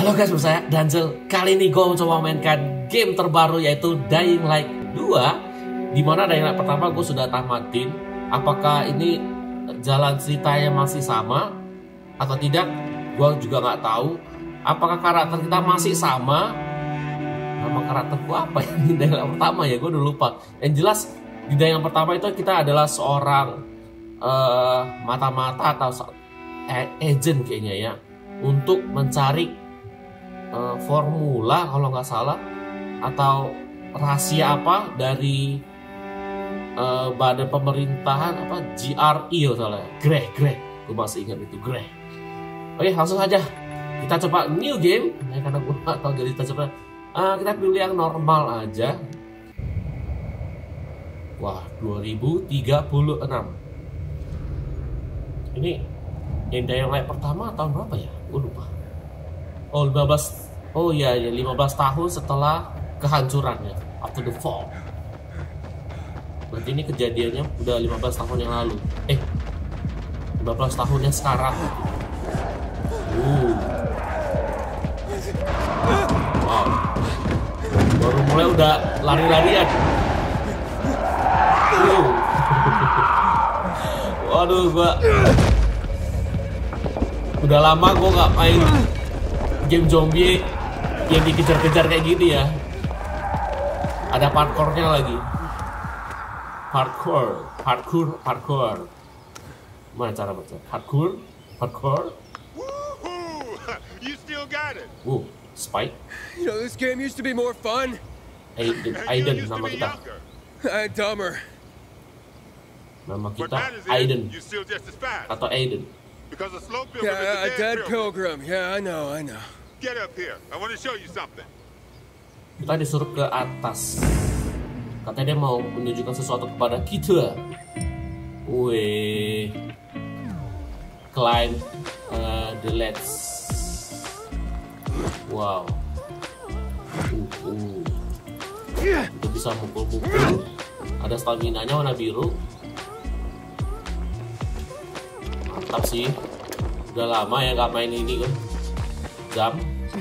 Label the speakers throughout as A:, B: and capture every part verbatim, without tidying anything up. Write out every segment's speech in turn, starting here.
A: Halo guys, bersama saya Danzel. Kali ini gue coba mainkan game terbaru yaitu Dying Light dua. Dimana Dying Light pertama gue sudah tamatin. Apakah ini jalan ceritanya masih sama atau tidak, gue juga nggak tahu. Apakah karakter kita masih sama? Nama karakter gue apa ya di Dying Light pertama ya, gue udah lupa. Yang jelas di Dying Light pertama itu kita adalah seorang uh, mata-mata atau agent kayaknya ya, untuk mencari uh, formula kalau nggak salah atau rahasia apa dari uh, badan pemerintahan apa G R E atau salah, Grey Grey, gue masih ingat itu Grey. Oke, langsung saja kita coba new game ya, karena gue nggak tahu, jadi kita coba uh, kita pilih yang normal aja. Wah, dua ribu tiga puluh enam ini. Yang Dying Light pertama tahun berapa ya? Gue lupa. Oh, lima belas. Oh iya, ya lima belas tahun setelah kehancurannya, after the fall. Berarti ini kejadiannya udah lima belas tahun yang lalu. Eh, lima belas tahunnya sekarang. Uh. Wow. Baru mulai udah lari-larian. Uh. Waduh, gua udah lama gue nggak main game zombie yang dikejar-kejar kayak gini ya. Ada parkournya lagi. Parkour, parkour, parkour. Mana cara baca? Parkour, parkour.
B: You still got it.
A: Wuh, Spike.
C: You know, this game used to be more fun.
A: Aiden, Aiden nama kita.
C: I'm dumber.
A: Nama kita Aiden atau Aiden.
B: Because a slow pilgrim
C: Yeah,
B: is
C: a
B: a
C: dead
B: pilgrim.
C: pilgrim. Yeah, I know, I know.
B: Get up here. I want to show you something.
A: Kita disuruh ke atas. Katanya dia mau menunjukkan sesuatu kepada kita. Wih, climb uh, the ledge. Wow. Uh, uh. Kita bisa mukul-mukul. Ada stamina-nya warna biru. Mantap sih. Udah lama ya gak main ini kan. Jam.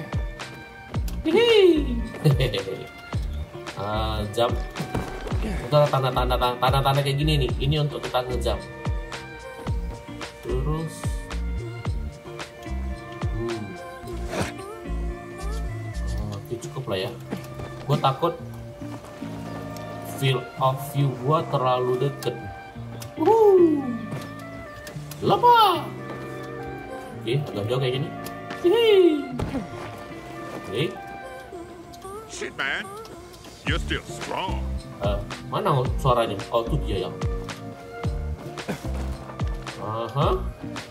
A: uh, jam. Udah tanda-tanda tanda-tanda kayak gini nih. Ini untuk kita ngejam. Terus hmm. Oke, cukup lah ya. Gue takut field of view gue terlalu deket. Wuh. Lama. Oke, agak jauh kayak gini. Oke.
B: Shit, man. You're still strong.
A: Uh, mana suaranya? Oh, itu dia yang. Aha.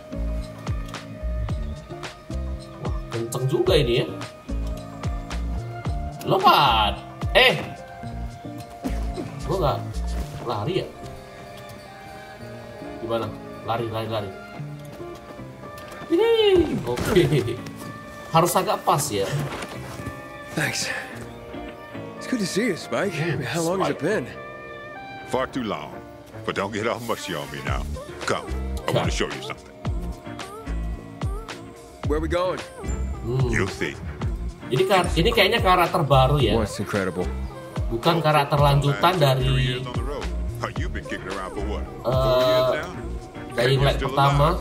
A: Wah, kenceng juga ini ya. Lompat. Eh. Gua nggak lari ya? Gimana? Lari, lari, lari. Ini, oke. Okay. Harus agak pas ya.
C: Thanks. It's good to see you, Spike.
A: Mm,
C: How long has it
A: Spike.
C: been?
B: Far too long. But don't get all mushy on me now. Come. I want to show you something.
C: Where are we going?
A: Hmm.
B: You'll see.
A: Ini ini kayaknya karakter baru ya.
C: What's incredible?
A: Bukan karakter lanjutan
B: Three
A: dari
B: years on the road. Oh, you've been kicking around for what?
A: Uh,
B: Four years now?
A: Dying Light pertama.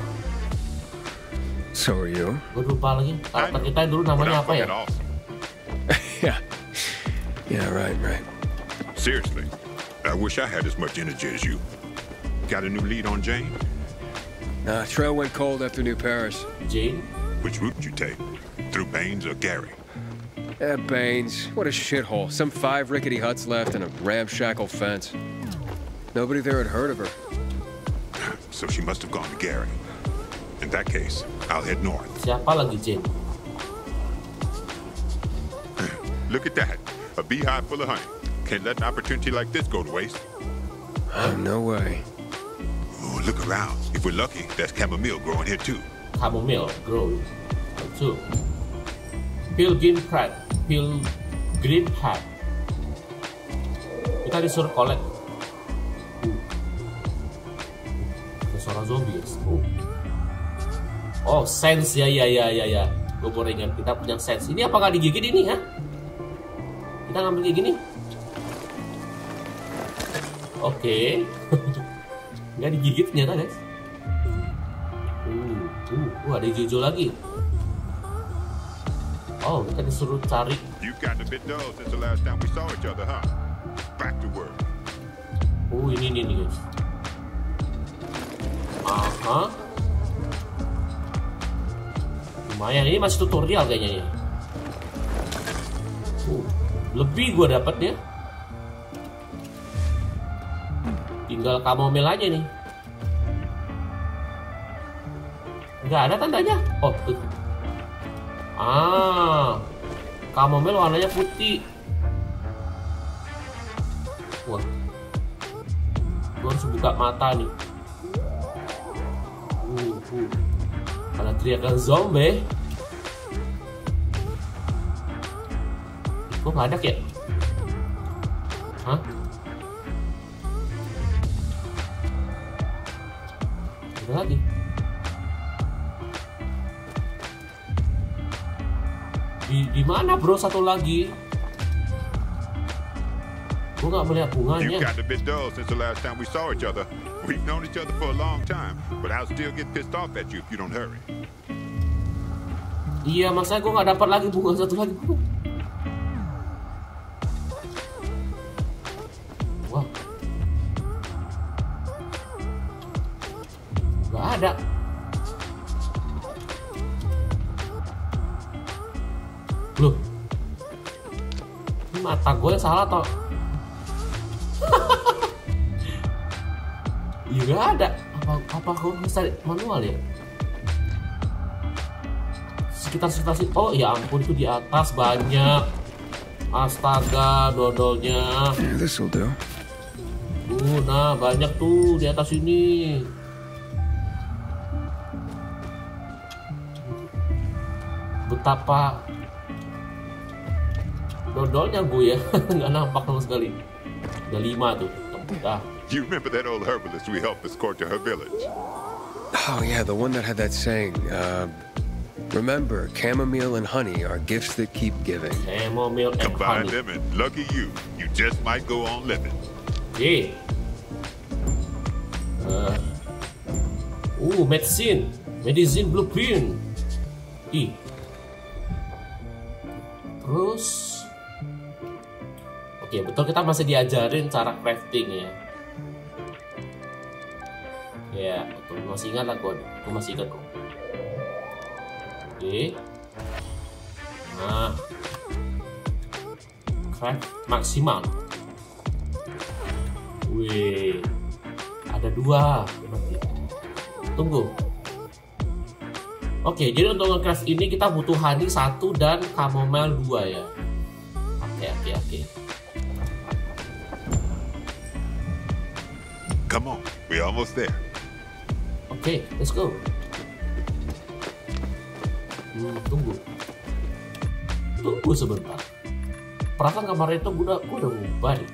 C: So are you?
A: Gue lupa lagi karakter kita dulu namanya apa ya?
C: Yeah. Yeah, right, right.
B: Seriously, I wish I had as much energy as you. Got a new lead on Jane?
C: Nah, trail went cold after New Paris.
A: Jane.
B: Which route you take? Through Baines or Gary?
C: Eh, Baines. What a shithole. Some five rickety huts left and a ramshackle fence. Nobody there had heard of her.
B: So she must have gone to Gary. In that case, I'll head north.
A: Siapa lagi Jane?
B: Look at that. A beehive full of honey. Can't let an opportunity like this go to waste.
C: Oh, no way.
B: Oh, look around. If we're lucky, there's chamomile growing here too.
A: Chamomile grow. Itu. Pilgrim Pride. Pilgrim Hat. Kita disuruh collect. Ada suara zombie. Oh. Oh, sense ya ya ya ya ya. Gue baru ingat kita punya sense. Ini apakah digigit ini ya? Kita ngambil kayak gini. Oke. Nggak digigit ternyata guys. Uh, uh, uh, ada hijau lagi. Oh, kita disuruh cari.
B: You've gotten a bit dull since the last time we saw each other, huh? Back to work.
A: Oh, ini nih guys. Aha. Lumayan, ini masih tutorial kayaknya ya. Uh, lebih gue dapatnya. Tinggal kamomil aja nih. Nggak ada tandanya. Oh, tuh. Ah, kamomil warnanya putih. Wah, gue harus buka mata nih. Uh, uh. Ada teriakan zombie. Kok nggak ada ya? Hah? Ada lagi. Di, di mana bro satu lagi? Gue nggak melihat bunganya.
B: You've gotten a bit dull since the last time we saw each other. We've known each other for a long time, but I'll still get pissed off at you if you don't hurry.
A: Iya, masa gue nggak dapat lagi bunga satu lagi. Wah, nggak ada. Loh, ini mata gue yang salah toh? Iya nggak ada. Apa apa gue bisa manual ya? Sekitar-sekitar sih. Oh ya ampun, itu di atas banyak. Astaga, dodolnya.
C: This'll do.
A: Uh, nah banyak tuh di atas ini. Betapa dodolnya gue ya. Nggak nampak sama sekali. Ada lima tuh. Dah.
B: You remember that old herbalist we helped escort to her village?
C: Oh, yeah, the one that had that saying. Uh, remember, chamomile and honey are gifts that keep giving.
A: Chamomile and
B: Combine
A: honey.
B: them and lucky you, you just might go on living.
A: Oke. Uh, uh, medicine. Medicine blueprint. Ih. Terus. Oke, betul kita masih diajarin cara crafting ya. Ya, betul. Masih ingat lah gue. Gue masih ingat kok. Oke. Nah. Craft maksimal. Wih. Ada dua. Tunggu. Oke, jadi untuk nge-craft ini kita butuh honey satu dan chamomile dua ya. Oke, oke, oke.
B: Come on, we're almost there.
A: Oke, okay, let's go. Hmm, tunggu. Tunggu sebentar. Perasaan kemarin itu gue udah, gue udah ngubah deh.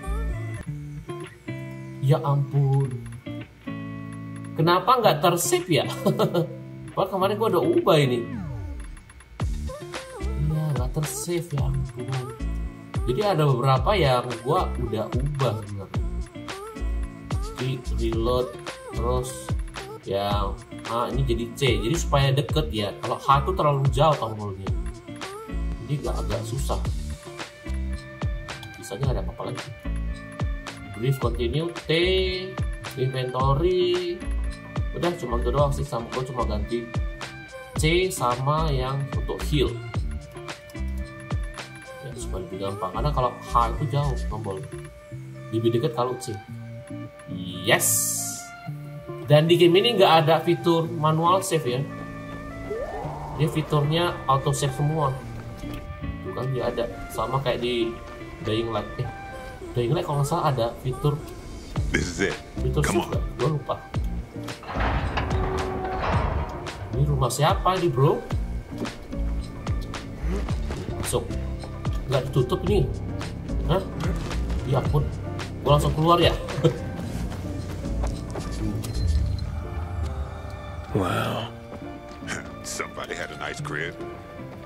A: Ya ampun. Kenapa nggak tersave ya? Padahal kemarin gue udah ubah ini. Iya, nggak tersave ya ampun. Jadi ada beberapa yang gue udah ubah sebenarnya. Di reload terus yang A ini jadi C, jadi supaya deket ya. Kalau H itu terlalu jauh tombolnya, jadi agak agak susah. Bisanya nggak ada apa-apa lagi. Brief continue T, inventory. Udah cuma itu doang sih, sama gue cuma ganti C sama yang untuk heal. Ya supaya lebih gampang. Karena kalau H itu jauh tombol, lebih deket kalau C. Yes. Dan di game ini nggak ada fitur manual save ya. Dia fiturnya auto save semua. Itu kan dia ada. Sama kayak di Dying Light. Eh, Dying Light kalau nggak salah ada fitur.
B: This is it.
A: Fitur
B: Come
A: save. Gue lupa. Ini rumah siapa nih bro? Masuk. Nggak ditutup nih. Hah? Ya ampun. Gue langsung keluar ya.
C: Wow.
B: Somebody had a nice crib.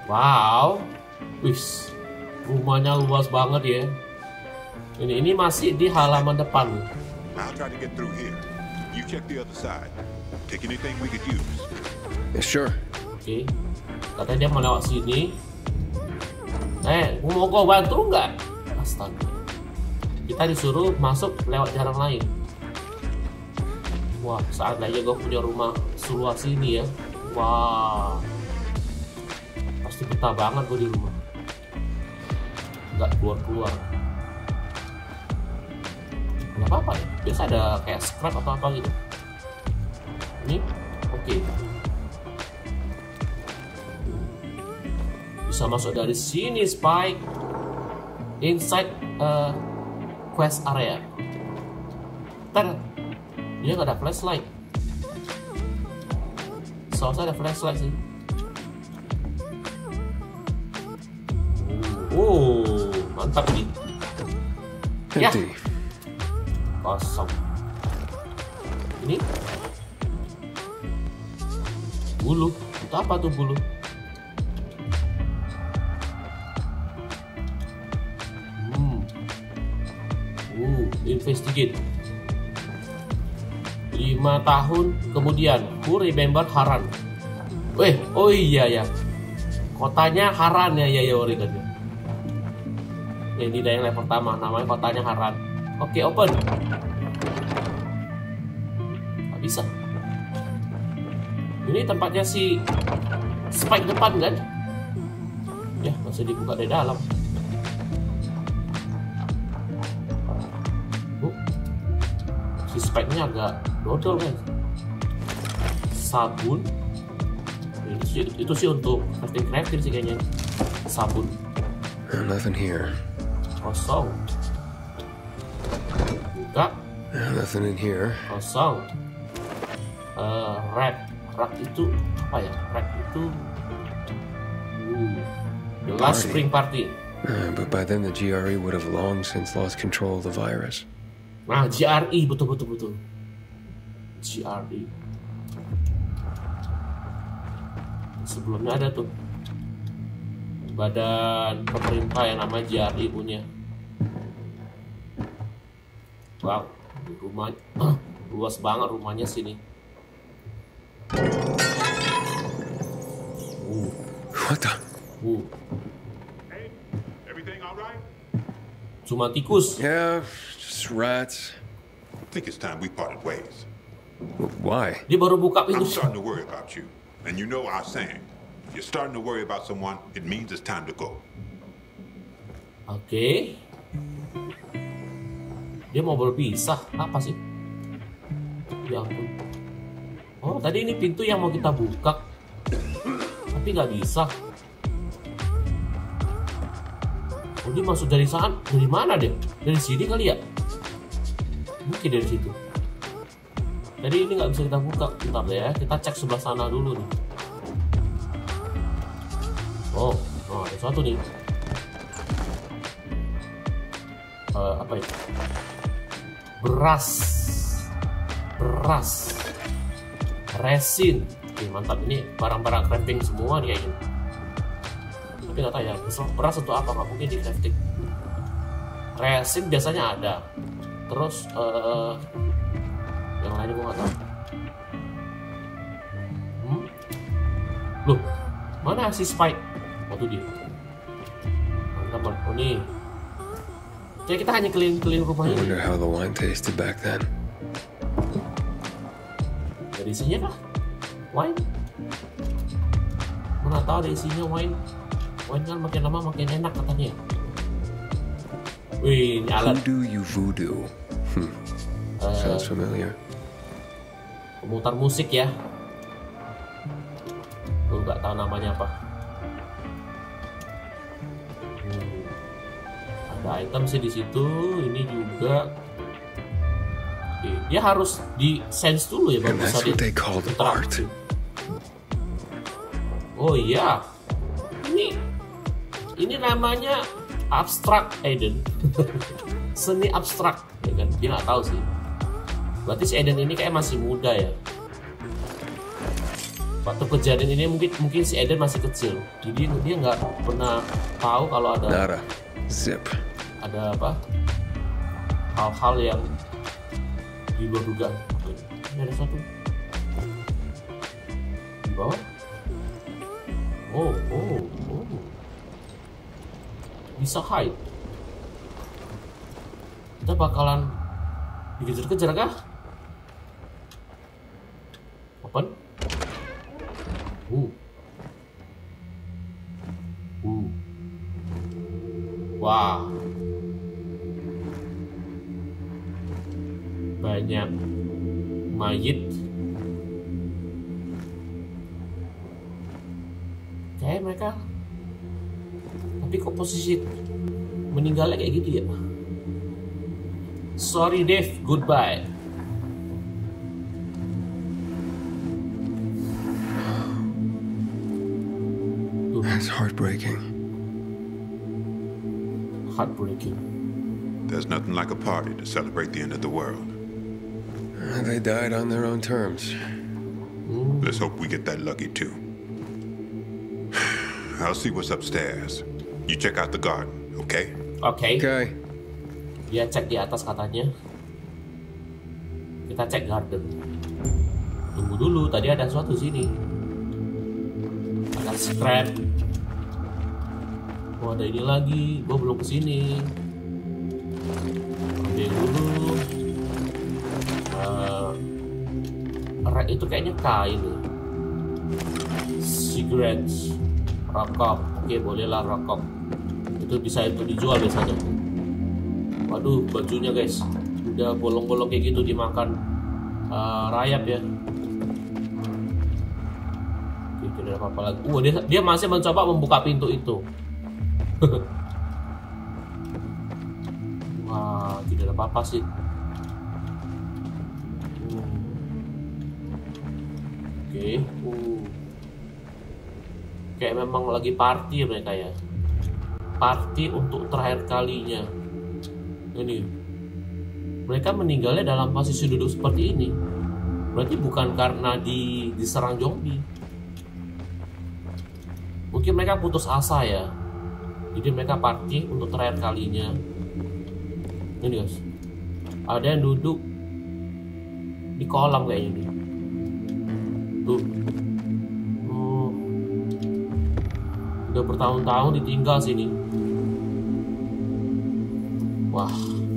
A: Wow, wis, rumahnya luas banget ya. Ini ini masih di halaman depan.
B: I'll try to get through here. You check the other side. Take anything we could use.
C: Yeah, sure.
A: Oke, katanya dia mau lewat sini. Eh, mau kau bantu nggak? Astaga, kita disuruh masuk lewat jalan lain. Wah, seandainya gue punya rumah seluas ini ya. Wah, pasti betah banget gue di rumah, nggak keluar-keluar. Nggak apa-apa ya, biasa ada kayak scrap atau apa gitu. Ini oke, okay. Bisa masuk dari sini. Spike inside uh, quest area. Ntar dia nggak ada flashlight. Soalnya ada flashlight sih. Oh, mantap nih. Ya,
C: Empty.
A: kosong. Ini bulu. Itu apa tuh bulu? Hmm. Uh, investigate. Lima tahun kemudian, who remember Haran? Weh, oh iya ya. Kotanya Haran ya, ya ya kan. Ya, ini yang level pertama, namanya kotanya Haran. Oke, open. Gak bisa. Ini tempatnya si Spike depan kan? Ya, masih dibuka dari dalam. Oh. Si Spike-nya agak dodol kan? Sabun. Itu sih, itu sih untuk crafting-crafting sih kayaknya. Sabun.
C: Nothing here.
A: Kosong. Buka.
C: Nothing in here.
A: Kosong. Uh, rack. Rack itu apa ya? Rack itu uh, the last
C: Party.
A: spring party.
C: Uh, but by then the G R E would have long since lost control of the virus.
A: Nah, G R E betul betul betul. G R E. Sebelumnya ada tuh badan pemerintah yang namanya G R E punya. Wow, rumah luas banget rumahnya sini. Uh,
C: What the?
A: uh,
B: Hey, everything all right?
A: cuma tikus.
C: Yeah, just rats.
B: I think it's time we parted ways.
C: W- Why?
A: Dia baru buka pintu.
B: I'm starting to worry about you. And you know our saying. If you're starting to worry about someone, it means it's time to go.
A: Oke. Dia mau berpisah. Apa sih? Ya ampun. Oh, tadi ini pintu yang mau kita buka. Tapi nggak bisa. Oh, dia masuk dari sana. Dari mana deh? Dari sini kali ya? Mungkin dari situ. Jadi ini nggak bisa kita buka. Bentar deh ya. Kita cek sebelah sana dulu nih. Oh, oh ada satu nih. Uh, apa itu? Beras. Beras. Resin. Oke, mantap, ini barang-barang crafting semua nih kayaknya. Tapi nggak tahu ya, beras untuk apa? Nggak mungkin di crafting. Resin biasanya ada. Terus uh, yang lainnya gue nggak tahu. Hmm? Loh, mana si Spike? Waktu dia. Mantap, oh nih. Jadi kita hanya keliling-keliling rumah
C: I
A: ini.
C: wonder how the wine tasted back then.
A: Dari isinya kah? Wine? Mana tahu ada isinya wine. Wine kan makin lama makin enak katanya. Wih, ini alat
C: Hoodoo you voodoo. Hmm.
A: uh,
C: Sounds familiar.
A: pemutar musik ya. Gue nggak tahu namanya apa. Hmm. Ada item sih di situ. Ini juga. Oke, dia harus di sense dulu ya baru
C: And
A: bisa
C: that's
A: di
C: what they called art.
A: interaksi. Oh iya, ini ini namanya abstrak, Aiden. Seni abstrak, ya kan? Dia nggak tahu sih. Berarti si Aiden ini kayak masih muda ya. waktu kejadian ini mungkin mungkin si Eden masih kecil, jadi dia nggak pernah tahu kalau ada
C: Nada. Zip.
A: ada apa hal-hal yang di luar dugaan. Oke, ini ada satu di bawah. Oh, oh, oh, bisa hide. Kita bakalan dikejar-kejar kah? Open. Uh. Uh. Wah. Banyak mayit. Kayak mereka. Tapi kok posisi meninggalnya kayak gitu ya? Sorry Dave, goodbye.
C: That's heartbreaking.
A: Heartbreaking.
B: There's nothing like a party to celebrate the end of the world.
C: They died on their own terms.
B: Let's hope we get that lucky too. I'll see what's upstairs. You check out the garden, okay?
A: Oke. Okay.
C: Okay.
A: Dia cek di atas katanya. Kita cek garden. Tunggu dulu, tadi ada sesuatu sini. Ada scrap. Oh, ada ini lagi. Gua belum kesini. Ambil dulu. Uh, itu kayaknya kain. Cigarettes. Rokok. Oke, bolehlah rokok. Itu bisa itu dijual biasanya. Waduh, bajunya guys, udah bolong-bolong kayak gitu dimakan uh, rayap ya. Oke, tidak ada apa-apa lagi. Uh, dia, dia masih mencoba membuka pintu itu. Wah, tidak ada apa-apa sih. Uh. Oke, uh. Kayak memang lagi party mereka ya. Party untuk terakhir kalinya. Ini mereka meninggalnya dalam posisi duduk seperti ini. Berarti bukan karena di diserang zombie. Mungkin mereka putus asa ya. Jadi mereka party untuk terakhir kalinya. Ini guys, ada yang duduk di kolam kayaknya nih. Tuh, oh. Udah bertahun-tahun ditinggal sini. Wah,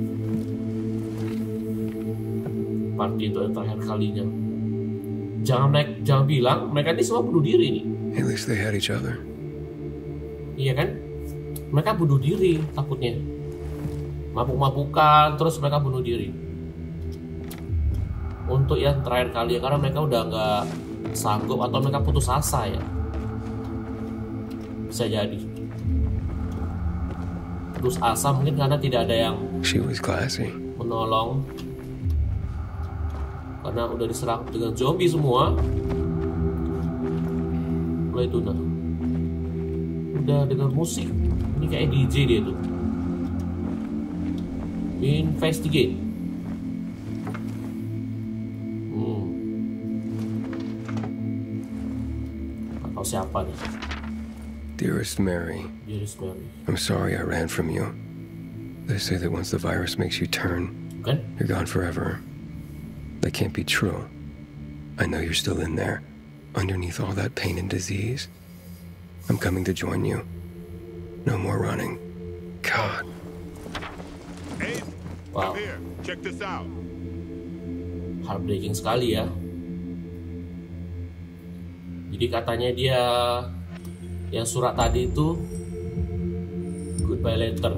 A: party itu yang terakhir kalinya. Jangan naik, jangan bilang mereka ini semua bunuh diri nih.
C: At least they had each other.
A: Iya kan? Mereka bunuh diri takutnya. Mabuk-mabukan, terus mereka bunuh diri. Untuk yang terakhir kali ya, karena mereka udah nggak sanggup atau mereka putus asa ya. Bisa jadi. Putus asa mungkin karena tidak ada yang
C: She was classy.
A: menolong, karena udah diserang dengan zombie semua. Mulai itu nah, udah dengar musik. Ini kayak D J dia tuh. Investigate. Hmm. Atau siapa nih?
C: Dearest Mary,
A: Dearest Mary.
C: I'm sorry I ran from you. They say that once the virus makes you turn,
A: Kan?
C: you're gone forever. That can't be true. I know you're still in there, underneath all that pain and disease. I'm coming to join you. No more running. God.
B: Ace,
A: Wow.
B: come here. Check this out.
A: Heartbreaking sekali ya. Jadi katanya dia yang surat tadi itu goodbye letter.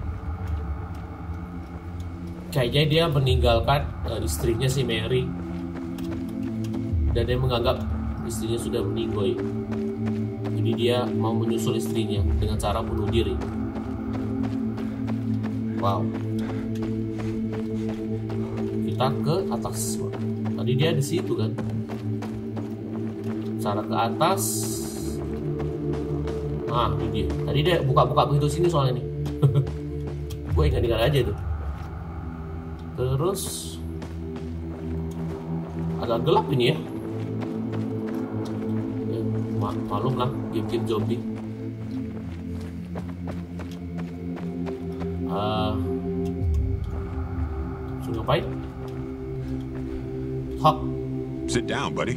A: Kayaknya dia meninggalkan uh, istrinya si Mary, dan dia menganggap istrinya sudah meninggoy. Jadi dia mau menyusul istrinya dengan cara bunuh diri. Wow. Kita ke atas. Tadi dia di situ kan. Cara ke atas. Ah, ini dia. Tadi dia buka-buka pintu sini soalnya nih. Gue ingat-ingat aja tuh. Terus agak gelap ini ya. Malum lah, game-game zombie. Uh, so ngapain? Talk.
B: Sit down, buddy.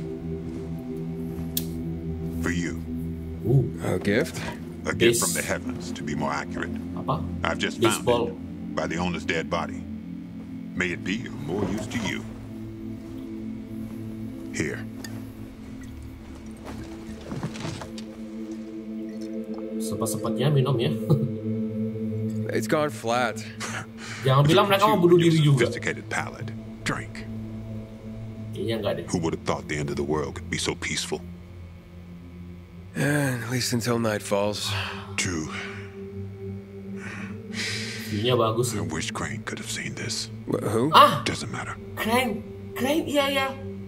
B: For you.
A: Uh,
C: A gift?
B: A gift
A: Base-
B: from the heavens, to be more accurate.
A: apa?
B: I've just
A: Baseball.
B: found it by the owner's dead body. May it be of more use to you. Here.
A: Sempat-sempatnya minum ya.
C: It's gone flat.
A: Jangan bilang mereka mau bunuh diri juga.
B: Sophisticated palate. Drink.
A: Kayaknya enggak deh.
B: Who would have thought the end of the world could be so peaceful?
C: Yeah, at least until night falls.
B: True.
A: View-nya bagus
B: I
A: nih.
B: wish Crane could have seen this.
C: Wh- who?
A: Ah,
B: Doesn't matter.
A: Crane, Crane, iya ya.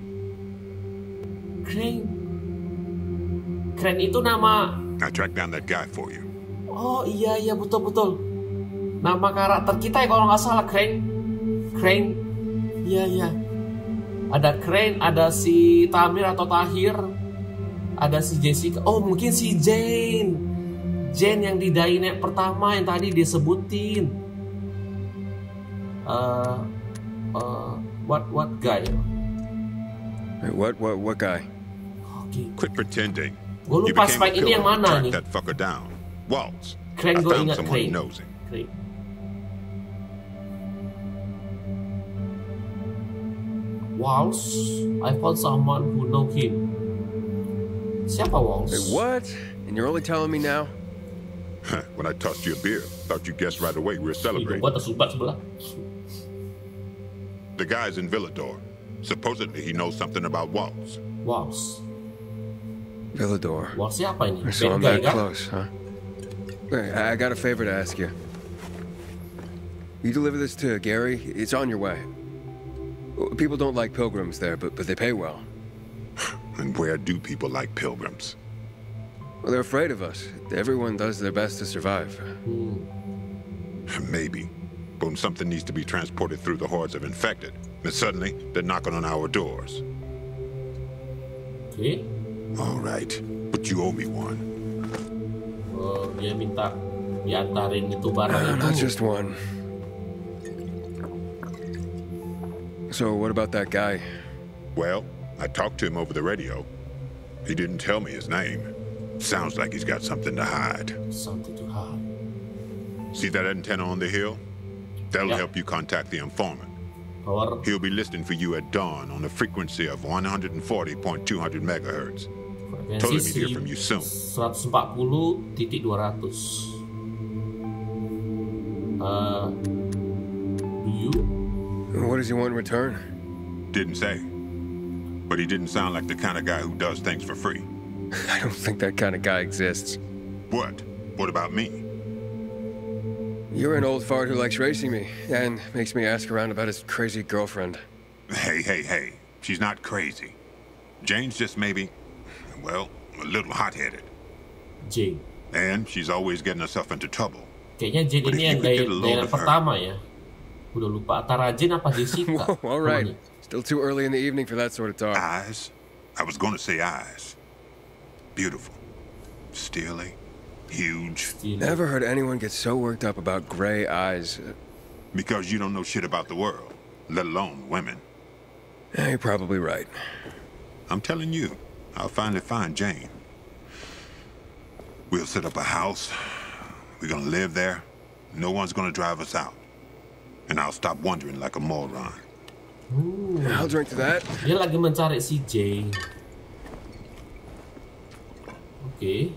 A: Crane, Crane itu nama.
B: I tracked down that guy for you.
A: Oh iya iya betul betul. Nama karakter kita ya kalau nggak salah Crane. Crane, iya iya. Ada Crane, ada si Tamir atau Tahir, ada si Jessica. Oh mungkin si Jane. Jane yang di Dying pertama yang tadi disebutin. Uh, uh, what what guy?
C: Wait, What, what, what guy?
A: Oke.
B: Quit pretending.
A: Gue
B: You
A: lupa
B: became a
A: Spike ini
B: killer
A: yang
B: and
A: mana
B: tracked
A: nih?
B: that fucker down. Waltz.
A: Crane
B: I
A: gue
B: found
A: ingat
B: someone who
A: Crane.
B: knows him.
A: Crane. Waltz, I found someone who know him. Siapa Waltz?
C: Wait, what? And you're only telling me now?
B: When I tossed you a beer, thought you guessed right away we were
A: Hidup
B: celebrating.
A: gua tersubat sebelah.
B: The guy's in Villador. Supposedly he knows something about Waltz.
A: Waltz.
C: Villador.
A: Waltz siapa ini?
C: So I'm
A: Bad guy
C: that
A: kan?
C: close, huh? Wait, I I got a favor to ask you. You deliver this to Gary? It's on your way. People don't like pilgrims there, but, but they pay well.
B: And where do people like pilgrims?
C: Well, they're afraid of us. Everyone does their best to survive.
B: Maybe. But when something needs to be transported through the hordes of infected, then suddenly they're knocking on our doors.
A: Oke.
B: All right, but you owe me one.
A: Oh, dia minta diantarin itu barang
C: Not
A: itu.
C: just one. So what about that guy?
B: Well, I talked to him over the radio. He didn't tell me his name. Sounds like he's got something to hide.
A: Something to hide.
B: See that antenna on the hill? That'll
A: Yeah.
B: help you contact the informant.
A: Power
B: He'll be listening for you at dawn on a frequency of one forty point two hundred megahertz. Told him he'd hear from you soon.
A: seratus empat puluh titik dua ratus. Uh, do you?
C: What does he want in return?
B: Didn't say. But he didn't sound like the kind of guy who does things for free.
C: I don't think that kind of guy exists.
B: What? What about me?
C: You're an old fart who likes racing me, and makes me ask around about his crazy girlfriend.
B: Hey, hey, hey. She's not crazy. Jane's just maybe, well, a little hot-headed.
A: Jane.
B: And she's always getting herself into trouble.
A: Kayaknya Jane
B: But
A: ini
B: if
A: yang
B: you could
A: dari
B: get a load
A: dari
B: of her.
A: pertama ya. Udah lupa antara Jane apa Jessica.
C: Whoa, all right.
A: namanya.
C: Still too early in the evening for that sort of talk.
B: Eyes? I was going to say eyes. Beautiful. Steely. Huge.
A: Still.
C: Never heard anyone get so worked up about gray eyes.
B: Because you don't know shit about the world, let alone women.
C: Eh, you're probably right.
B: I'm telling you, I'll finally find Jane. We'll set up a house. We're gonna live there. No one's gonna drive us out. And I'll stop wondering like a moron.
C: I'll drink to that.
A: Dia lagi mencari si Jane. Oke.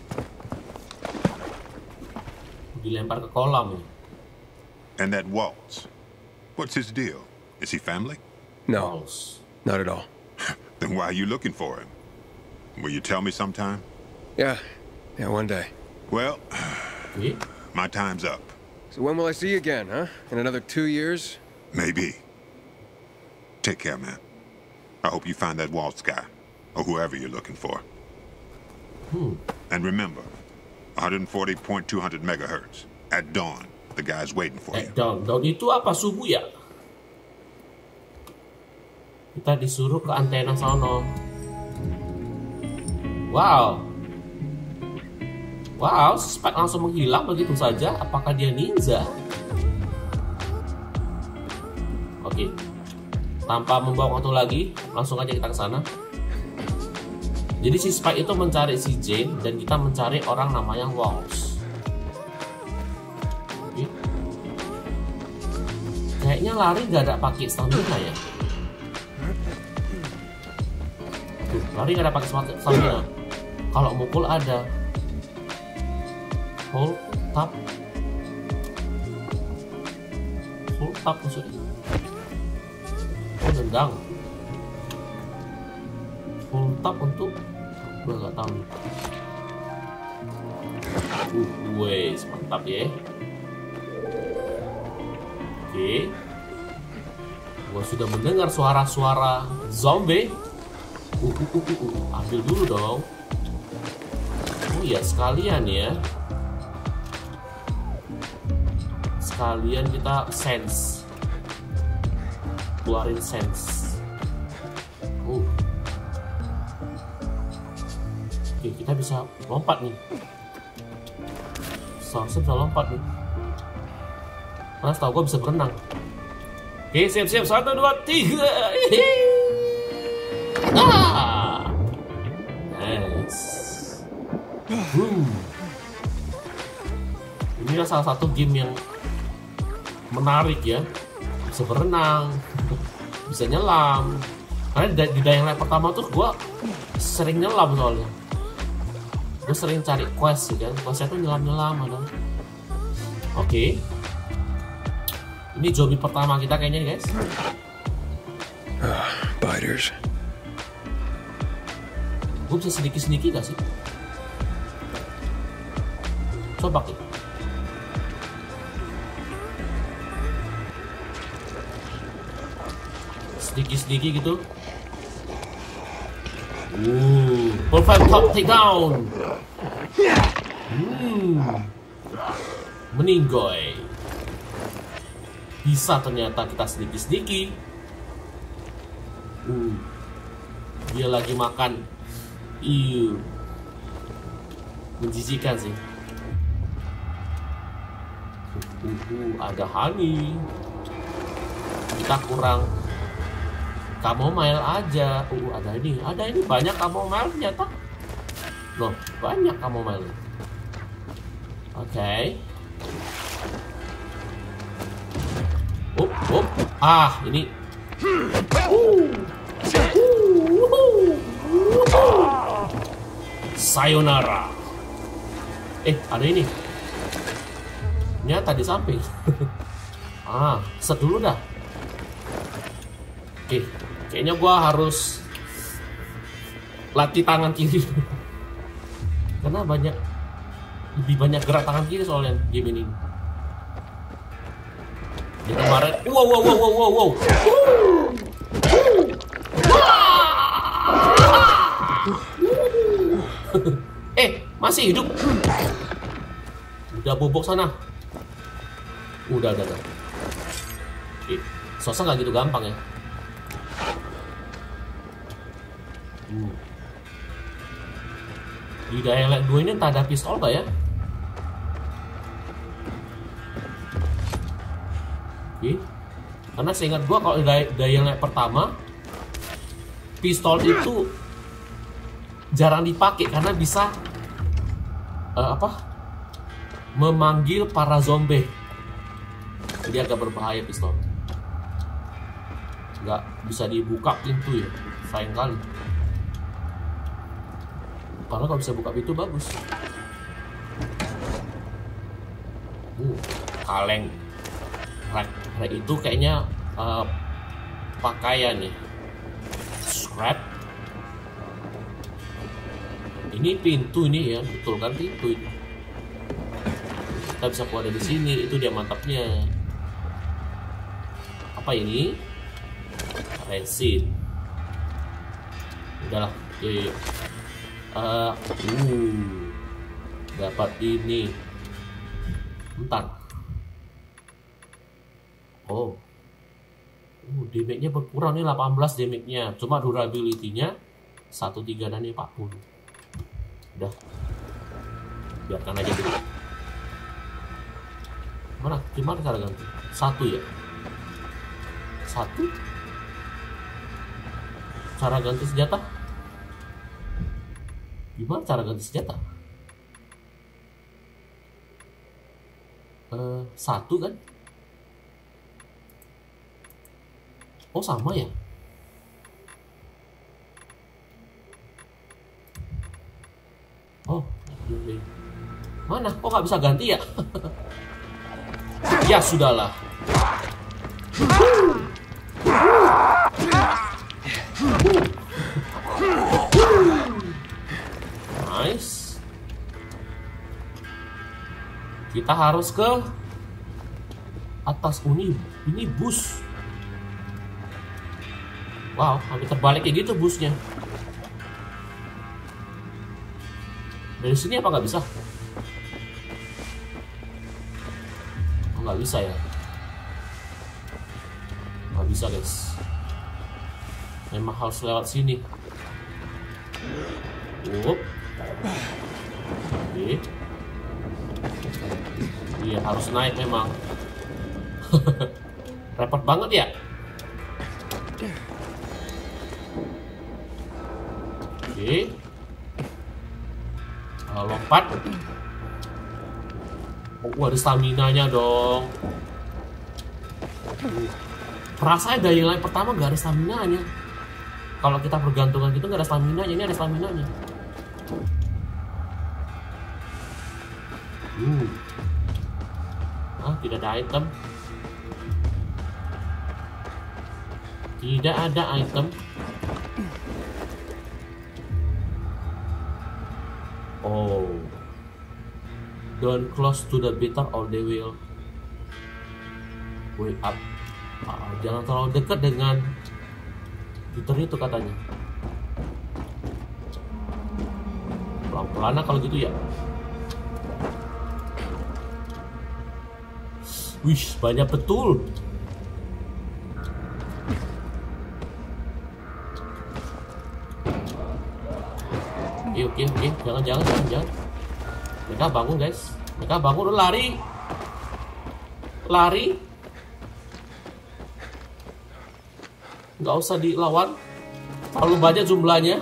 A: Dilempar ke kolam ya.
B: And that Waltz, what's his deal? Is he family?
C: No,
A: Waltz.
C: not at all.
B: Then why are you looking for him? Will you tell me sometime?
C: Yeah, yeah, one day.
B: Well,
A: Oke.
B: my time's up.
C: So when will I see you again, huh? In another two years?
B: Maybe. Take care, man. I hope you find that Waltz guy, or whoever you're looking for.
A: Hmm.
B: And remember, one forty point two hundred megahertz. At dawn, the guy's waiting for
A: Eh,
B: you.
A: daun. Daun itu apa? Subuh ya? Kita disuruh ke antena sono. Wow. Wow, suspek langsung menghilang begitu saja. Apakah dia ninja? Oke. Tanpa membuang waktu lagi, langsung aja kita ke sana. Jadi si Spike itu mencari si Jane dan kita mencari orang namanya Walls. Oke. Kayaknya lari gak ada pakai stamina ya. Tuh, lari gak ada pakai stamina. Kalau mukul ada. Hold tap. Hold tap maksudnya. Oh, nendang. Hold tap untuk gue gak tahu. Uh, wes mantap ya. Oke. Gue sudah mendengar suara-suara zombie. Uh, uh, uh, uh, uh. Ambil dulu dong. Oh iya, sekalian ya. Sekalian kita sense. Keluarin sense. Uh. Oke, kita bisa lompat nih. Seharusnya bisa lompat nih. Karena setahu gue bisa berenang. Oke, siap-siap. Satu, dua, tiga. Ah. Nice. Boom. Inilah salah satu game yang menarik ya. Bisa berenang, bisa nyelam. Karena di, di Dying Light pertama tuh gue sering nyelam soalnya. Gue sering cari quest kan, questnya tuh nyelam-nyelam ada. Oke. Ini zombie pertama kita kayaknya guys.
C: Ah, biters.
A: Gue bisa sedikit-sedikit gak sih? Coba nih. Sedikit-sedikit gitu. Uh, perfect top takedown. Hmm. Meninggoy. Bisa ternyata kita sedikit-sedikit. Uh. Dia lagi makan. Iu. Menjijikan sih. Uh, uh, uh, ada honey. Kita kurang chamomile aja. Uh, ada ini, ada ini banyak chamomile ternyata. Loh, banyak chamomile. Oke. Okay. Up, up. Ah, ini. Uh. Uh. Sayonara. Eh, ada ini. Ternyata di samping. Ah, set dulu dah. Oke. Kayaknya gua harus latih tangan kiri. Karena banyak lebih banyak gerak tangan kiri soalnya game ini. Di kemarin, wow wow wow wow wow wow. Eh, masih hidup. Udah bobok sana. Udah udah udah. Oke, susah nggak gitu gampang ya. Hmm. Di Dying Light dua ini entah ada pistol gak ya? Oke. Karena seingat gua kalau di Dying Light pertama pistol itu jarang dipakai karena bisa uh, apa? Memanggil para zombie. Jadi agak berbahaya pistol. Nggak bisa dibuka pintu ya. Sayang kali. Karena kalau bisa buka pintu bagus. Uh, kaleng. Rek, rek itu kayaknya uh, pakaian nih. Scrap. Ini pintu ini ya, betul kan pintu ini. Kita bisa keluar dari sini, itu dia mantapnya. Apa ini? Resin. Udahlah, yuk, yuk. Uh, uh, dapat ini. Bentar. Oh, uh, damage-nya berkurang nih delapan belas damage-nya. Cuma durability-nya satu tiga dan empat puluh. Udah, biarkan aja dulu. Mana? Gimana cara ganti? Satu ya? Satu? Cara ganti senjata? Gimana cara ganti senjata? Uh, satu kan? Oh sama ya? Oh, mana? Kok nggak bisa ganti ya? Ya sudahlah. Nice. Kita harus ke atas uni. Ini bus. Wow, hampir terbalik kayak gitu busnya. Dari sini apa nggak bisa? Oh, nggak bisa ya? Nggak bisa guys. Memang harus lewat sini. Up. Oke. Iya harus naik memang. Repot banget ya. Oke. Uh, lompat. Oh, ada stamina-nya dong. Perasaan dari line pertama gak ada stamina-nya. Kalau kita bergantungan gitu gak ada stamina-nya. Ini ada stamina-nya. Uh. Ah, tidak ada item. Tidak ada item. Oh, don't close to the bitter or they will wake up. Ah, jangan terlalu dekat dengan bitter itu katanya. Pelan-pelan kalau gitu ya. Wih, banyak betul. Oke, oke, oke. Jangan, jangan, jangan, jangan. Mereka bangun, guys. Mereka bangun, udah lari. Lari. Nggak usah dilawan. Terlalu banyak jumlahnya.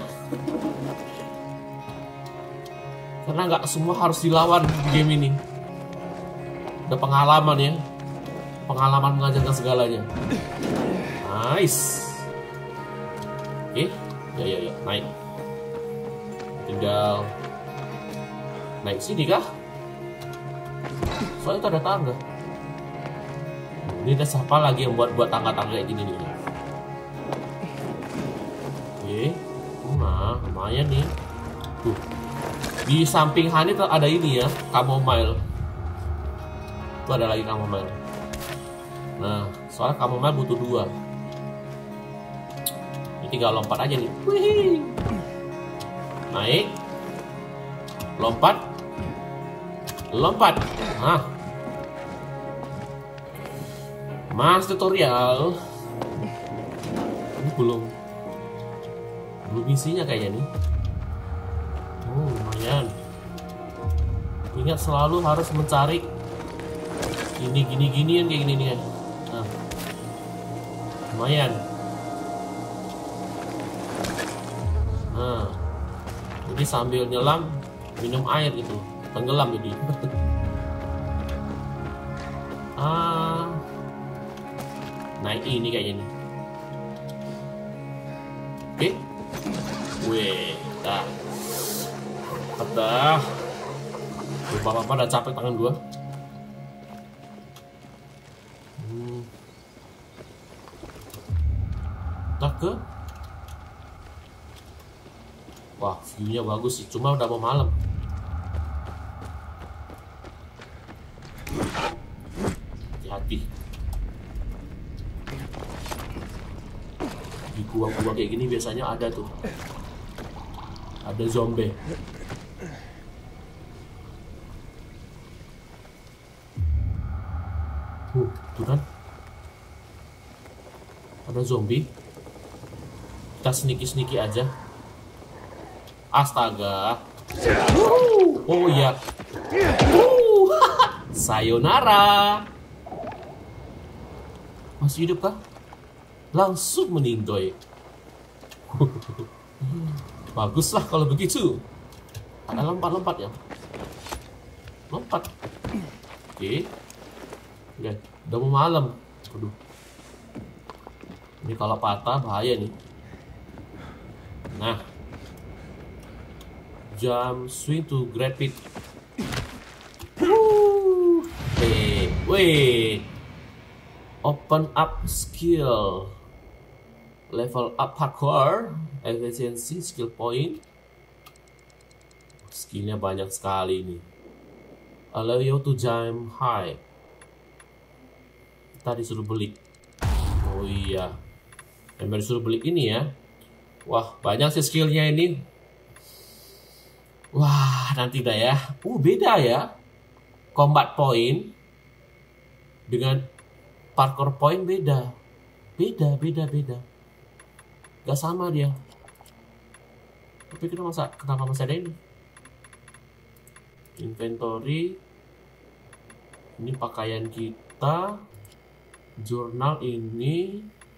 A: Karena nggak semua harus dilawan di game ini. Udah pengalaman ya. Pengalaman mengajarkan segalanya. Nice. Oke, ya, ya, ya. Naik. Tinggal naik sini kah? Soalnya itu ada tangga. Ini ada siapa lagi yang buat buat tangga-tangga kayak gini nih? Oke, nah lumayan nih. Tuh, di samping Hani ada ini ya, chamomile. Tuh ada lagi chamomile. Nah, soalnya chamomile butuh dua. Ini tinggal lompat aja nih. Wih. Naik, lompat, lompat. Nah, mas tutorial. Ini belum, belum isinya kayaknya nih. Oh, lumayan. Ingat selalu harus mencari ini gini ginian kayak gini nih. Nah, lumayan. Nah. Jadi sambil nyelam minum air gitu, tenggelam jadi. Ah, naik ini kayaknya nih. Oke, weh, dah, dah. Bapak-bapak udah capek tangan gua. Hmm. Tak ke. Wah, view-nya bagus sih, cuma udah mau malam. Hati-hati. Di gua-gua kayak gini biasanya ada tuh. Ada zombie. Uh, tuh kan? Ada zombie. Kita sneaky-sneaky aja. Astaga. Wuhu. Oh iya. Wuhu. Sayonara. Masih hidup kah? Langsung meninggoy. Baguslah kalau begitu. Ada lompat-lompat ya. Lompat. Oke. Oke, udah mau malam. Aduh. Ini kalau patah bahaya nih. Nah. Jump swing to grab it. Woo. Wait, wait. Open up skill. Level up hardcore. Efficiency skill point. Skillnya banyak sekali nih. Allow you to jump high. Kita disuruh beli. Oh iya. Memang disuruh beli ini ya. Wah, banyak sih skillnya ini. Wah, nanti dah ya. Uh, beda ya. Combat point dengan parkour point beda. Beda, beda, beda. Gak sama dia. Tapi kenapa masa kenapa masih ada ini? Inventory. Ini pakaian kita. Jurnal ini.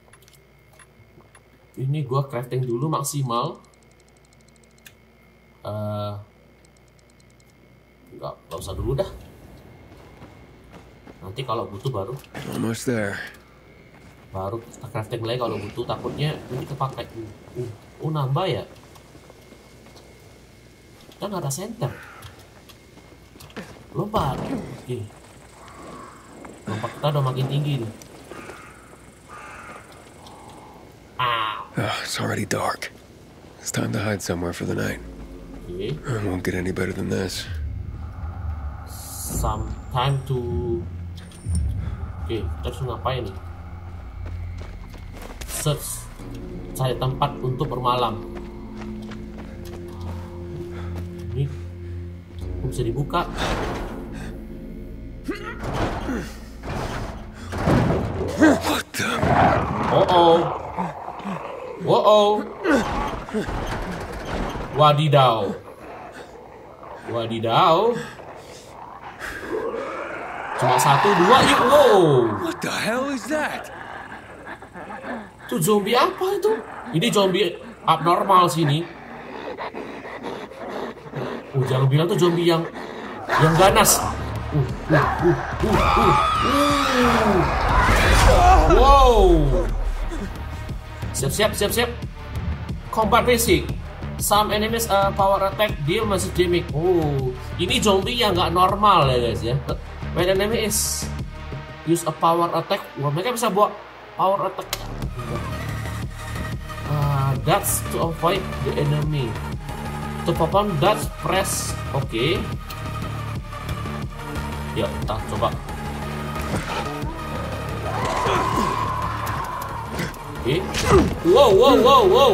A: Ini gua crafting dulu maksimal. Uh, nggak, nggak usah dulu dah. Nanti kalau butuh baru.
C: Almost there.
A: Baru kita crafting lagi kalau butuh. Takutnya ini kepakai. Uh, uh, nambah ya. Kan ada center. Lompat. Oke. Lompat kita udah makin tinggi nih. Ah.
C: Oh, it's already dark. It's time to hide somewhere for the night.
A: Okay.
C: I won't get any better than this.
A: Some time to. Oke, okay, kita harus ngapain nih? Search, cari tempat untuk bermalam. Ini bisa dibuka.
C: What the?
A: Oh oh, oh oh. Wadidaw. Wadidaw. Cuma satu, dua, yuk, wow.
C: What the hell is that?
A: Itu zombie apa itu? Ini zombie abnormal sini. Oh, jangan bilang tuh zombie yang yang ganas. Uh, uh, uh, uh, uh, uh. Wow. Siap, siap, siap, siap. Combat basic. Some enemies uh, power attack deal massive damage. Oh, ini zombie yang nggak normal ya guys ya. When enemy is use a power attack, wah mereka bisa buat power attack. Uh, that's to avoid the enemy. To perform that press, oke. Okay. Ya, kita coba. Oke. Okay. Wow, wow, wow, wow.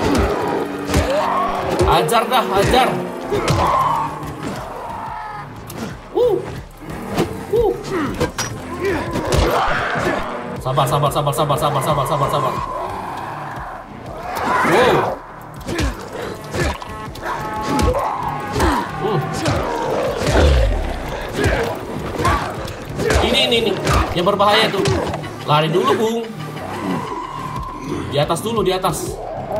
A: Ajar dah, ajar. Uh. Uh. Sabar, sabar, sabar, sabar, sabar, sabar, sabar, sabar. Wow. Uh. Ini, ini, ini. Yang berbahaya tuh. Lari dulu, Bung. Di atas dulu, di atas.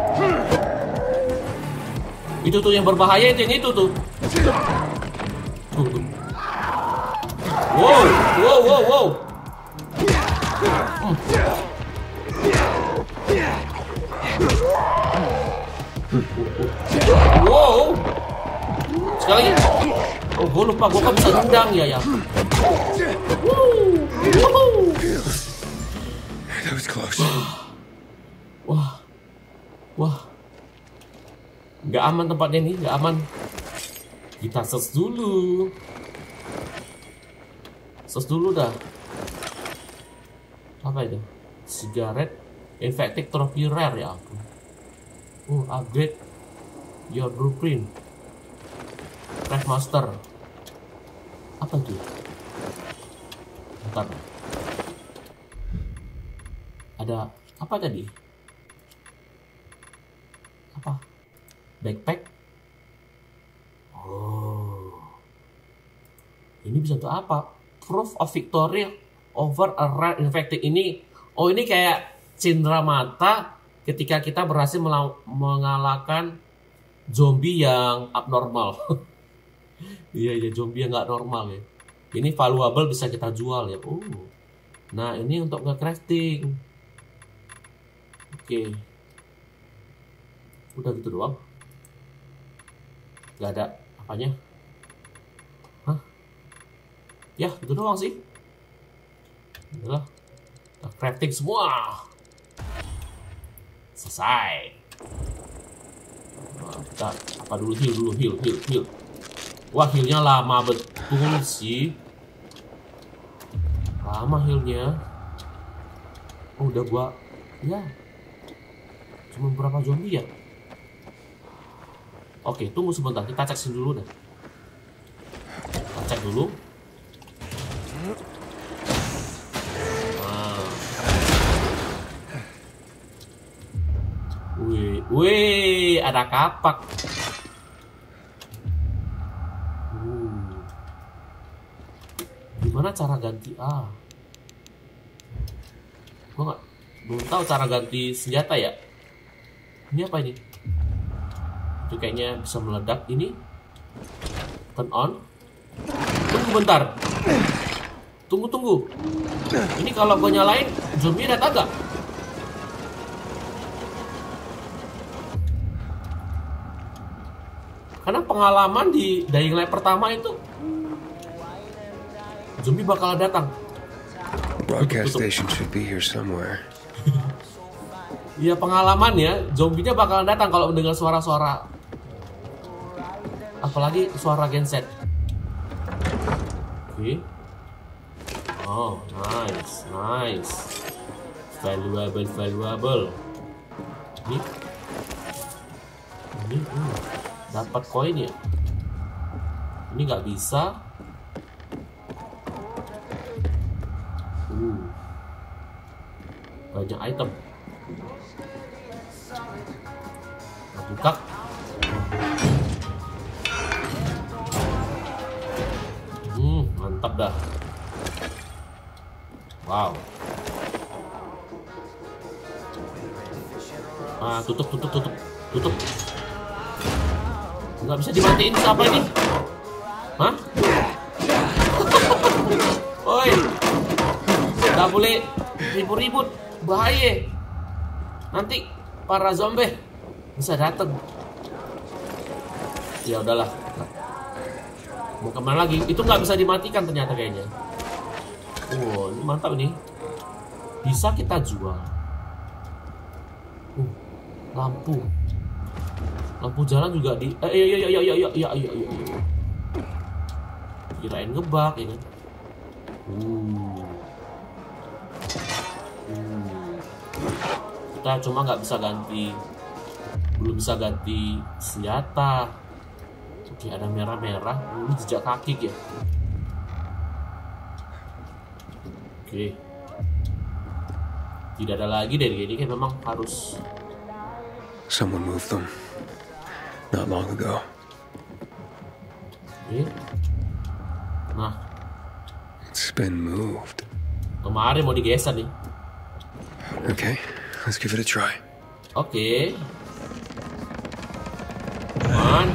A: Itu tuh yang berbahaya, itu yang itu tuh. Tuh, tuh. Wow, wow, wow, wow. Hmm. Wow. Sekali lagi. Oh, gue lupa, gue kan bisa nendang ya ya.
C: That was close.
A: Wah, wah. Nggak aman tempatnya nih, nggak aman. Kita search dulu. Search dulu dah. Apa itu? Cigarette infected trophy rare ya aku. Oh, upgrade your blueprint. Craft master. Apa itu? Bentar. Ada apa tadi? Apa? Backpack? Ini bisa untuk apa? Proof of victory over a rare infected. Ini, oh ini kayak cindera mata ketika kita berhasil mengalahkan zombie yang abnormal. Iya, iya, zombie yang nggak normal ya. Ini valuable, bisa kita jual ya. Oh. Nah, ini untuk nge-crafting. Oke. Udah gitu doang. Gak ada apanya. Hah? Ya, gitu doang sih. Udah. Kita crafting semua. Selesai. Nah, kita apa dulu, heal dulu, heal, heal, heal. Wah, healnya lama betul sih. Lama healnya. Oh, udah gua, ya, cuma berapa zombie ya? Oke, tunggu sebentar, kita cek dulu dah. Kita cek dulu. Nah. Wih, wih, ada kapak. Uh. Gimana cara ganti? Ah, gua nggak, belum tahu cara ganti senjata ya. Ini apa ini? Itu kayaknya bisa meledak. Ini turn on. Tunggu bentar. Tunggu tunggu. Ini kalau gue nyalain zombie datang gak? Karena pengalaman di Dying Light pertama itu zombie bakal datang.
C: Broadcast station should be here somewhere.
A: Iya, pengalaman ya, zombinya bakalan datang kalau mendengar suara-suara, apalagi suara genset. Oke. Okay. Oh, nice, nice. Valuable, valuable. Ini, ini, hmm, dapat koin ya. Ini nggak bisa. Uh, banyak item. Buka. Hmm, mantap dah. Wow. Ah, tutup, tutup, tutup, tutup. Nggak bisa dimatiin, siapa ini? Hah? Oi, nggak boleh ribut-ribut, bahaya. Nanti para zombie bisa datang. Ya udahlah. Mau kemana lagi? Itu nggak bisa dimatikan ternyata kayaknya. Wow, ini mantap nih. Bisa kita jual. Uh, lampu. Lampu jalan juga di. Eh, iya iya iya iya iya iya iya iya. Kirain ngebug ya kan. Uh. Uh. Kita cuma nggak bisa ganti. Belum bisa ganti senjata. Oke, ada merah-merah. Ini jejak kaki ya. Oke. Tidak ada lagi dari ini kan, memang harus.
C: Someone moved them not long ago.
A: Oke. Nah,
C: It's been moved.
A: kemarin mau digeser nih.
C: Okay, let's give it a try.
A: Oke. Man.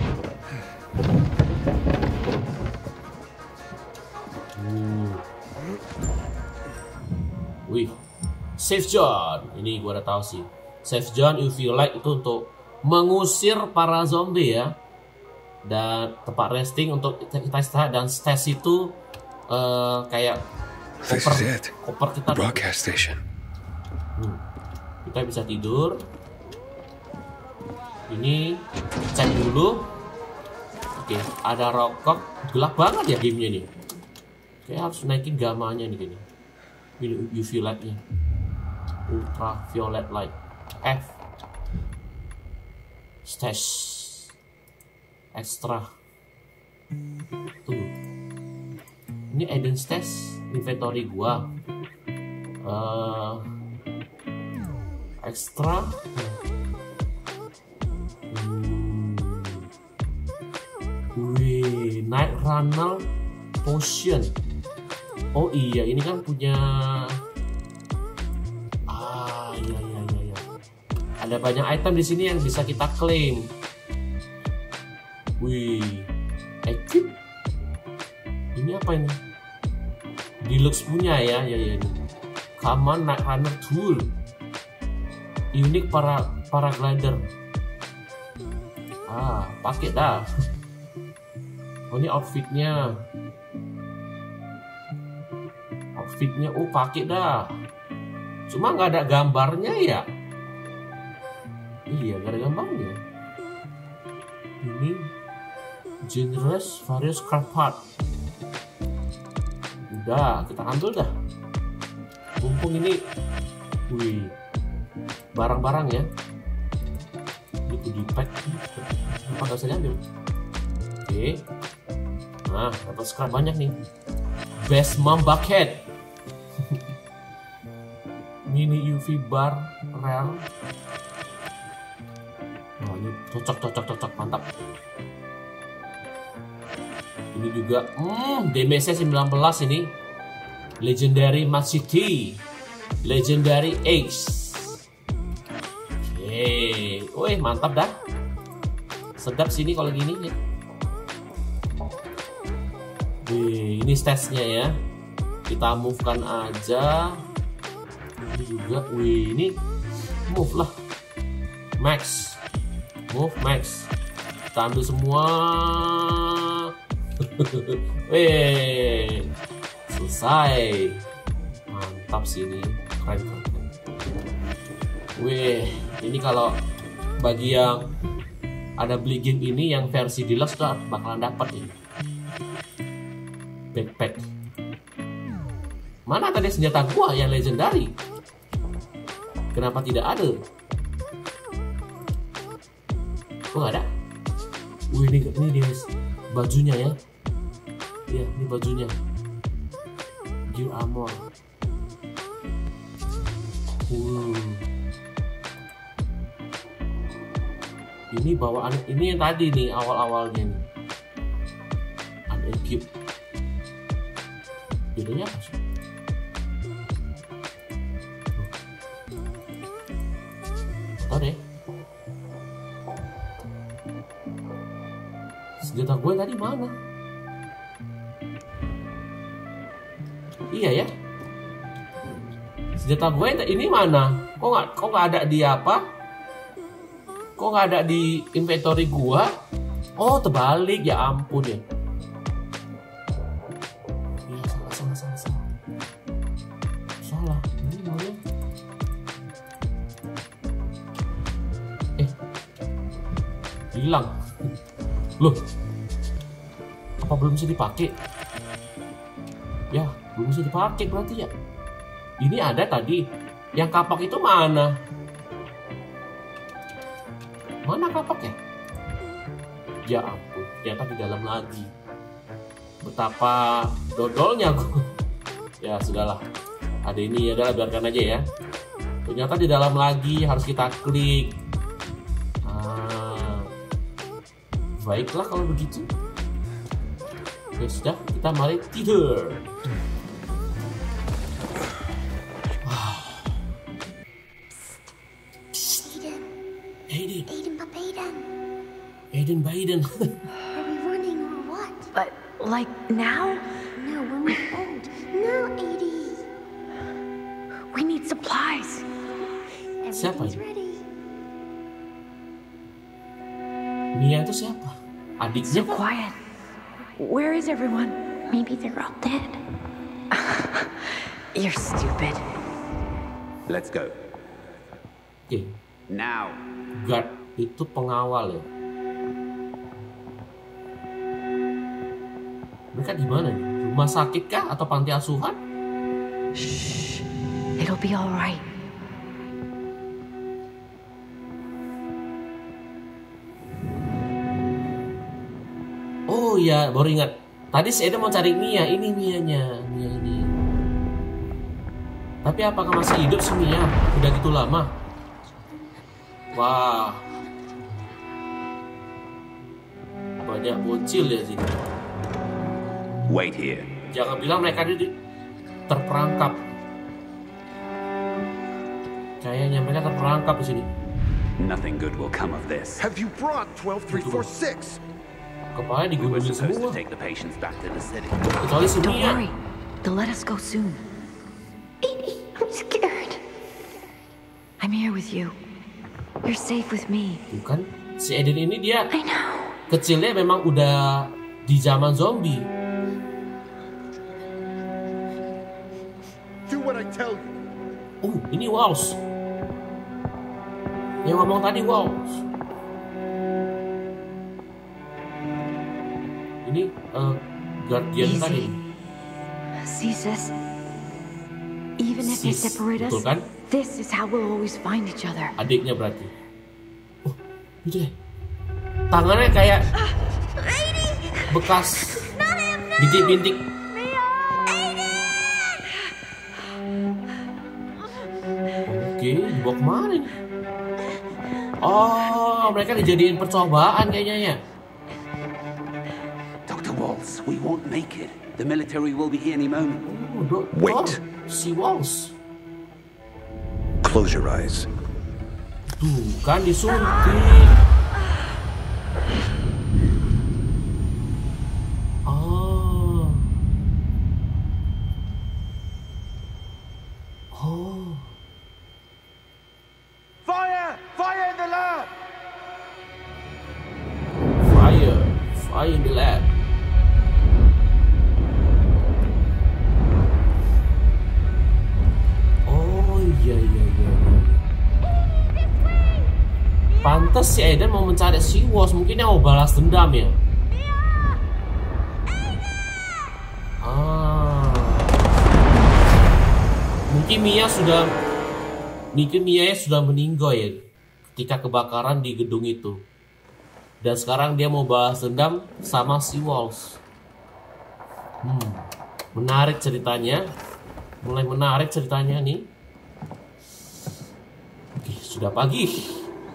A: Uh. Wih, save zone. Ini gua udah tahu sih. Save zone U V light itu untuk mengusir para zombie ya. Dan tempat resting untuk kita istirahat, dan stas itu uh, kayak
C: This
A: koper,
C: is it.
A: koper kita.
C: Broadcast station.
A: Hmm. Kita bisa tidur. Ini cek dulu. Oke, ada rokok. Gelap banget ya gamenya nih. Kayak harus naikin gamanya nih kayaknya. Ini U V light-nya. Ultraviolet light. F. Stash. Extra. Tunggu. Ini hidden stash inventory gua. Uh, extra. Hmm. Wih, night runner potion. Oh iya, ini kan punya. Ah iya iya iya. iya. Ada banyak item di sini yang bisa kita claim. Wih, equip. Ini apa ini? Deluxe punya ya, ya ya ini. Common Night Runner Tool. Unik para paraglider. Ah, pakai dah. Oh ini outfitnya. Outfitnya, oh pakai dah. Cuma nggak ada gambarnya ya. Iya, nggak ada gambarnya. Ini generous various car part. Udah, kita ambil dah. Mumpung ini, wih, barang-barang ya. Itu di pack. Apa nggak bisa diambil? Oke. Nah, dapat scrap banyak nih. Best Mom Bucket. Mini U V bar rare. Oh, ini cocok, cocok, cocok, mantap. Ini juga, hmm, D M C sembilan belas ini. Legendary Machete. Legendary Ace. Oke, wih mantap dah. Sedap sini kalau gini ya. Wih, ini statsnya ya. Kita move kan aja. Ini juga, wih ini move lah. Max, move max. Kita ambil semua. Wih, selesai. Mantap sih ini, keren keren. Wih, ini kalau bagi yang ada beli game ini yang versi deluxe tuh bakalan dapat ini. Backpack. Mana tadi senjata gua yang legendary? Kenapa tidak ada? Kok nggak ada? Wih ini ini dia bajunya ya. Iya ini bajunya. Gear armor. Uh. Ini bawaan ini yang tadi nih awal-awalnya nih. Unequip. Bedanya apa sih? Tahu deh. Senjata gue tadi mana? Iya ya. Senjata gue ini mana? Kok nggak kok nggak ada di apa? Kok nggak ada di inventory gua? Oh terbalik, ya ampun ya. Ya salah salah salah salah. Salah. Ini mana? Eh, hilang. Loh, apa belum bisa dipakai? Ya, belum bisa dipakai berarti ya. Ini ada tadi. Yang kapak itu mana? Mana kapaknya? Ya ampun, ternyata di dalam lagi. Betapa dodolnya gue. Ya sudahlah. Ada ini ya, udah biarkan aja ya. Ternyata di dalam lagi, harus kita klik. Ah, baiklah kalau begitu. Ya sudah, kita mari tidur. Aiden.
D: Aiden, Papa Aiden.
A: Aiden Biden.
D: Are we running or what?
E: But, like, now?
D: No, when we're old. No, Aiden.
E: We need supplies.
A: Siapa
D: Everything's
A: ini?
D: ready.
A: Mia itu siapa? Adiknya
E: So
A: kah?
E: quiet. Where is everyone?
D: Maybe they're all dead.
E: You're stupid.
F: Let's go.
A: Oke,
F: Now.
A: guard itu pengawal ya. Mereka di mana nih? Rumah sakit kah atau panti asuhan?
E: Shh. It'll be all right.
A: Oh iya, baru ingat. Tadi saya mau cari Mia, ini Mianya, Mia ini. Tapi apakah masih hidup sih Mia? Udah gitu lama. Wah, banyak bocil ya sini.
F: Wait here.
A: Jangan bilang mereka ini terperangkap. Kayaknya mereka terperangkap di sini.
F: Nothing good will come of this.
G: Have you brought twelve three four six?
A: Kepala
F: We were
A: digundulin
F: supposed
A: semua.
F: to take the patients back to the city.
A: Kecuali si
E: Don't
A: Mia.
E: worry. They'll let us go soon.
D: Edie, I'm scared.
E: I'm here with you. You're safe with me.
A: Bukan, si Aiden ini dia
D: I know.
A: kecilnya memang udah di zaman zombie.
G: Do what I tell you.
A: Oh, ini Walls. Yang ngomong tadi Walls. Ini uh, Guardian
E: Easy.
A: tadi.
E: See, sis? Even if they
A: Sis,
E: separate us,
A: betul kan?
E: this is how we'll always find each other.
A: Adiknya berarti. Oh, itu deh. Tangannya kayak bekas bintik-bintik. Oke, dibawa kemana nih? Oh, mereka dijadiin percobaan kayaknya ya.
F: Doctor Waltz, we won't make it. The military will be here any moment.
A: Oh, do-
G: Wait.
A: oh, si Walls.
G: Close your eyes.
A: Tuh, kan disuntik. Oh. Oh.
G: Fire! Fire in the lab!
A: Fire. Fire in the lab. Oh iya iya iya. Pantes si Aiden mau mencari si Walls, mungkin dia mau balas dendam ya. Ah. Mungkin Mia sudah mungkin Mia sudah meninggal ya ketika kebakaran di gedung itu. Dan sekarang dia mau balas dendam sama si Walls. Hmm, menarik ceritanya. Mulai menarik ceritanya nih. Oke, sudah pagi.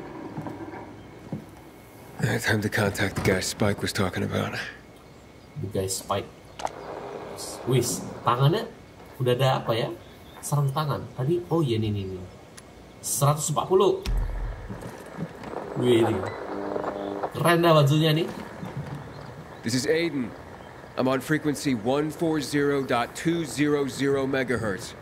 C: Time to contact the guy Spike was talking about.
A: The guy Spike. Wis, tangannya udah ada apa ya? Sarung tangan. Tadi, oh iya nih nih nih. seratus empat puluh. Wih ini. Keren dah bajunya nih.
C: This is Aiden. I'm on frequency one forty point two hundred megahertz.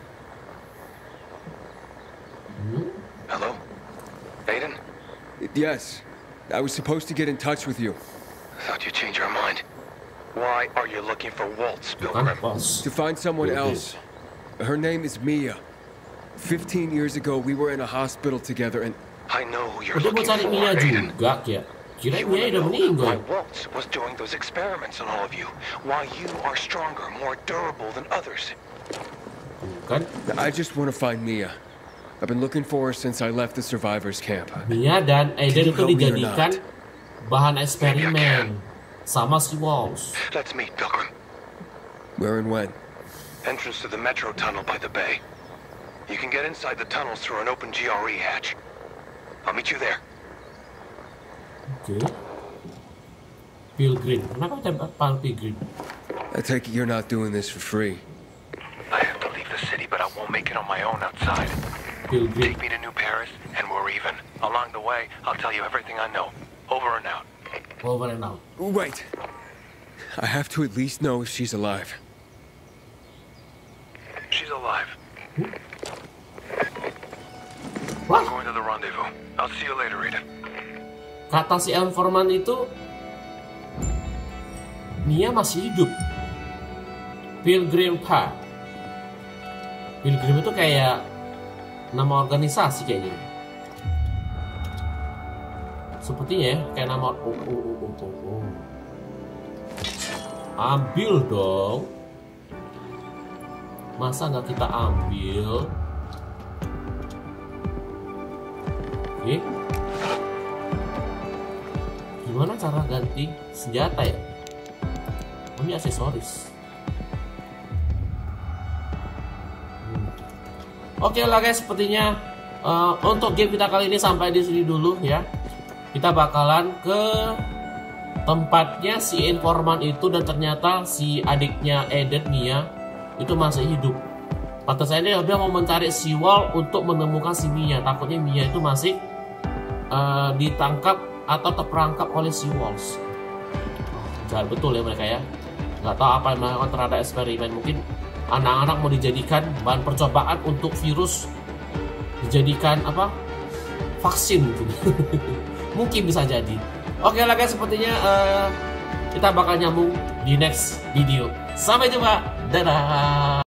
H: Hello? Aiden?
C: Yes, I was supposed to get in touch with you.
H: Thought you changed your mind. Why are you looking for Waltz,
A: Bukan
H: Pilgrim?
A: bos.
C: To find someone
A: Okay.
C: else. Her name is Mia. Fifteen years ago, we were in a hospital together and...
H: I know who you're
A: Udah mau
H: looking
A: cari
H: for,
A: Mia
H: Aiden.
A: juga ya. Kira
H: You
A: Mia
H: wanna
A: udah
H: know
A: meninggal.
H: why Waltz was doing those experiments on all of you. Why you are stronger, more durable than others.
A: Bukan.
C: I just want to find Mia. I've been looking for her since I left the survivors camp.
A: Mia dan Aiden
C: Can you
A: itu
C: help me or
A: dijadikan
C: not?
A: bahan eksperimen sama si Walls.
H: Let's meet, Pilgrim.
C: Where and when?
H: Entrance to the metro tunnel by the bay. You can get inside the tunnels through an open G R E hatch. I'll meet you there.
A: Oke. Pilgrim. Kenapa tempat Pilgrim?
C: I take it you're not doing this for free.
H: I have to leave the city, but I won't make it on my own outside.
A: Pilgrim.
H: Take me to New Paris, and we're even. Along the way, I'll tell you everything I know. Over and out.
A: Over and out.
C: Wait. I have to at least know if she's alive.
H: She's alive.
A: Wah,
H: I'm going to the rendezvous. I'll see you later, Aiden.
A: kata si informan itu Mia masih hidup. Pilgrim Path. Pilgrim itu kayak nama organisasi kayaknya. Sepertinya ya, kayak nama oh, oh, oh, oh, oh, oh. Ambil dong. Masa nggak kita ambil? Oke. Gimana cara ganti senjata ya? Oh, ini aksesoris. Hmm. Oke lah guys, sepertinya uh, untuk game kita kali ini sampai di sini dulu ya. Kita bakalan ke tempatnya si informan itu, dan ternyata si adiknya Eden, Mia, itu masih hidup. Pantasnya dia mau mencari si Wall untuk menemukan si Mia. Takutnya Mia itu masih uh, ditangkap atau terperangkap oleh si Walls. Jahat betul ya mereka ya. Nggak tahu apa yang melakukan terhadap eksperimen. Mungkin anak-anak mau dijadikan bahan percobaan untuk virus, dijadikan apa, vaksin mungkin. Mungkin bisa jadi. Oke lah guys, sepertinya uh, kita bakal nyambung di next video. Sampai jumpa, dadah.